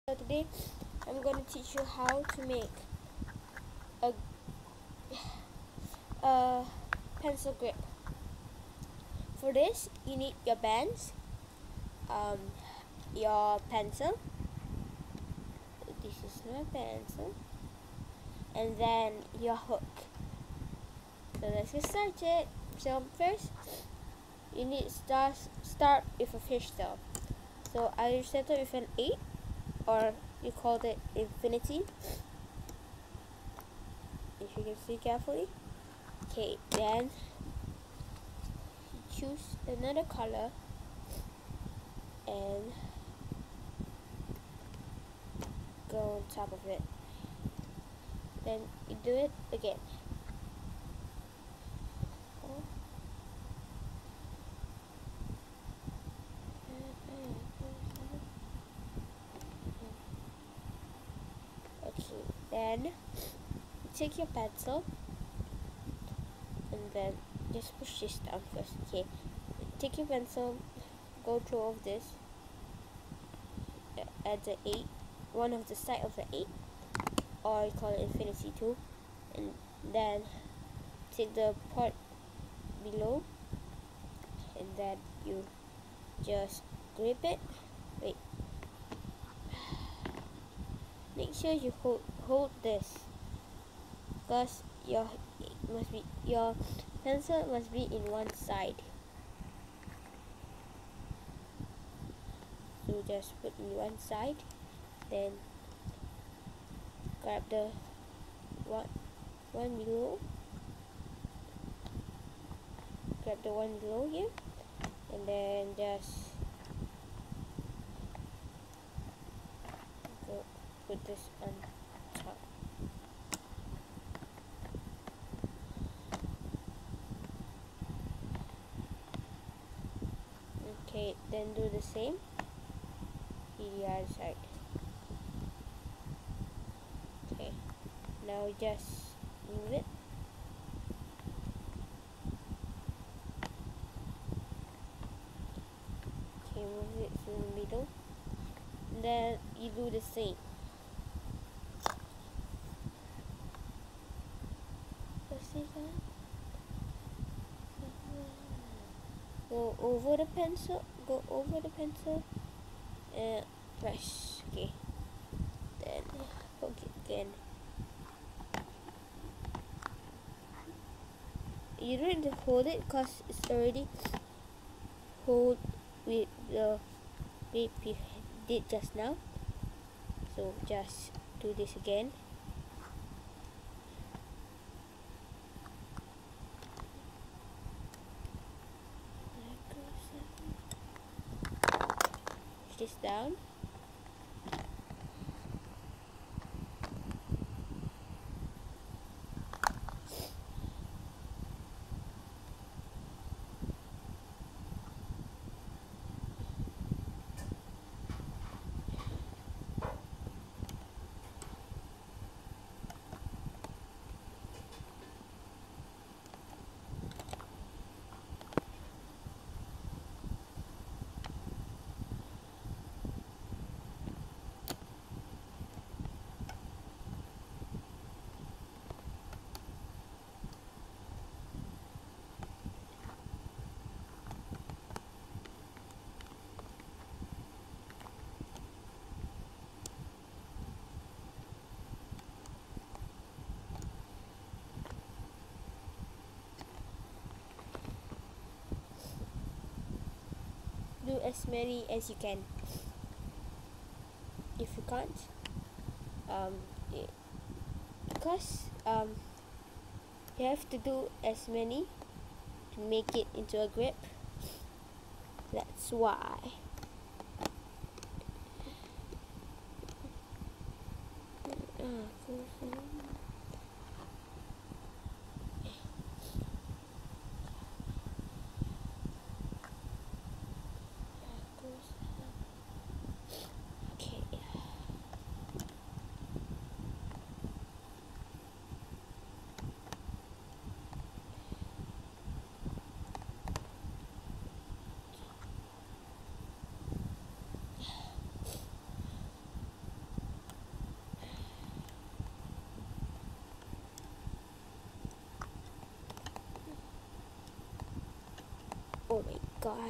So today I'm going to teach you how to make a, a pencil grip. For this you need your bands, your pencil, this is my pencil, and then your hook. So let's get started. So first you need to start with a fish tail. So I started with an 8, or you called it infinity, if you can see carefully. Okay, then choose another color and go on top of it. Then you do it again. Okay, then take your pencil and then just push this down first. Okay, take your pencil, go through all of this at the 8, one of the side of the 8, or you call it infinity too, and then take the part below and then you just grip it. Wait, make sure you hold this, because your pencil must be in one side. So just put in one side, then grab the one below, grab the one below here, and then just put this on top. Okay, then do the same to the other side. Okay, now just move it. Okay, move it to the middle. And then you do the same. Go over the pencil and press. Okay, then hook it again. You don't need to hold it because it's already hold with the grip you did just now. So just do this again. Push this down. Do as many as you can. If you can't, because you have to do as many to make it into a grip. That's why. God.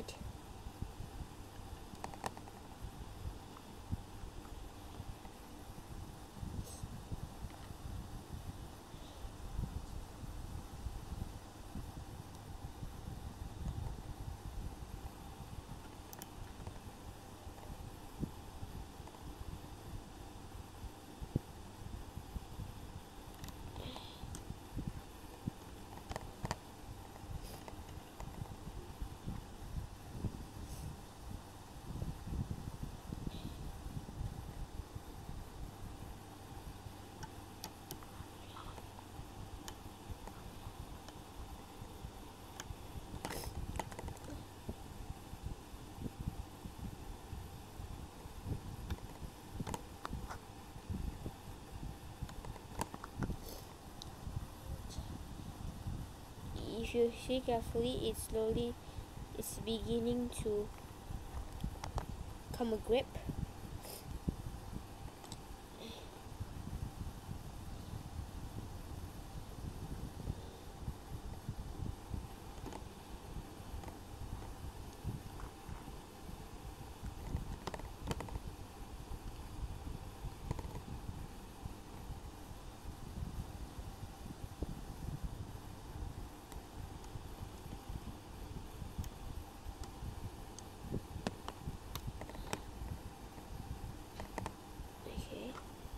If you see carefully, it's beginning to come a grip. Okay.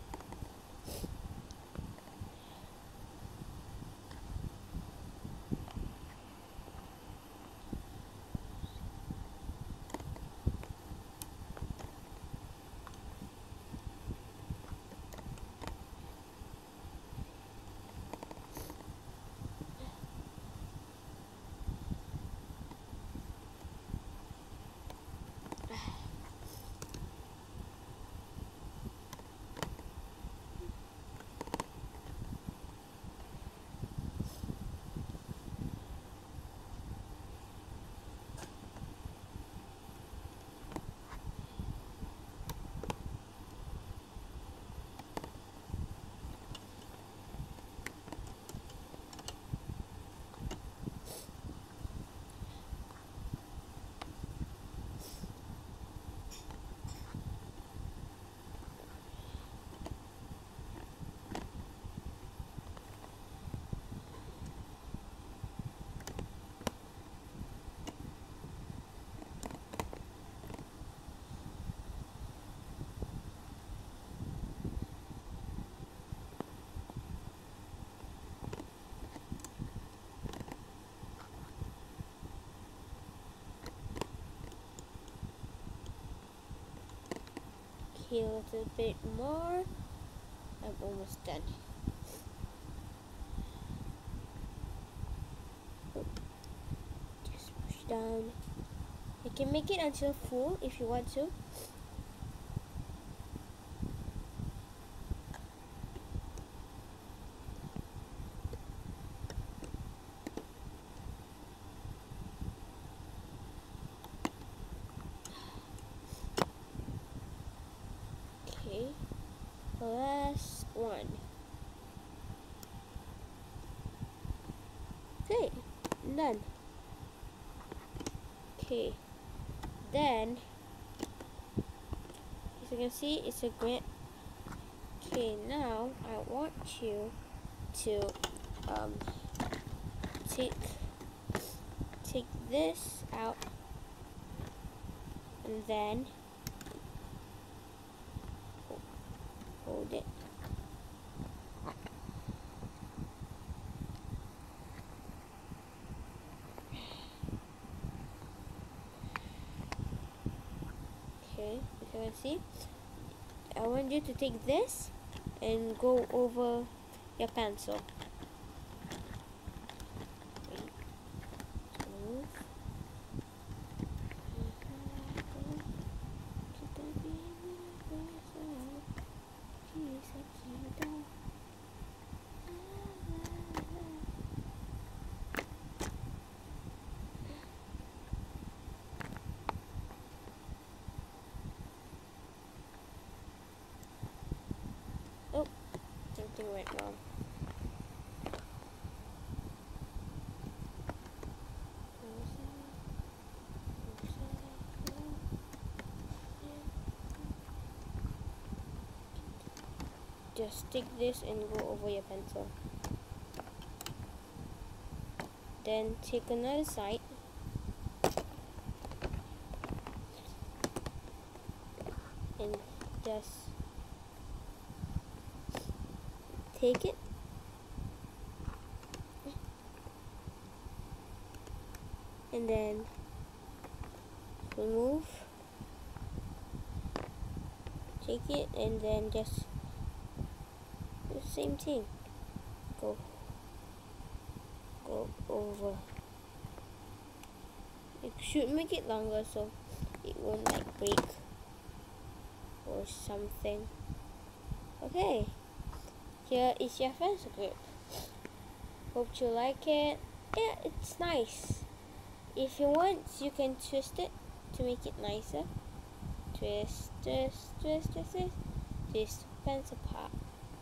Okay, a little bit more. I'm almost done. Just push down. You can make it until full if you want to. Okay, the last one. Okay, done. Okay, then as you can see, it's a grip. Okay, now I want you to take this out, and then hold it. Okay, you can see. I want you to take this and go over your pencil. Oh, something went wrong. just take this and go over your pencil. Then take another side and just take it and then remove, take it and then just the same thing, go over. You should make it longer so it won't like break or something. Okay, here is your pencil grip. Hope you like it. Yeah, it's nice. If you want, you can twist it to make it nicer. Twist, twist, twist, twist, twist. Twist pencil part.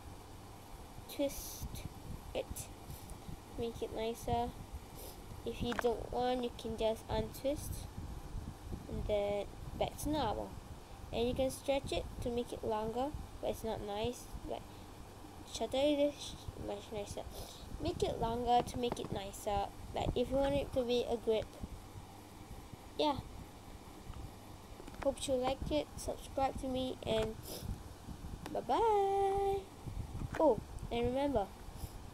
Twist it. Make it nicer. If you don't want, you can just untwist and then back to normal. And you can stretch it to make it longer, but it's not nice. Like shorter it is much nicer. Make it longer to make it nicer. Like if you want it to be a grip. Yeah. Hope you liked it. Subscribe to me and bye bye. Oh, and remember,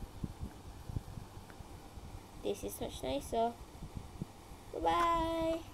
this is much nicer. Bye bye.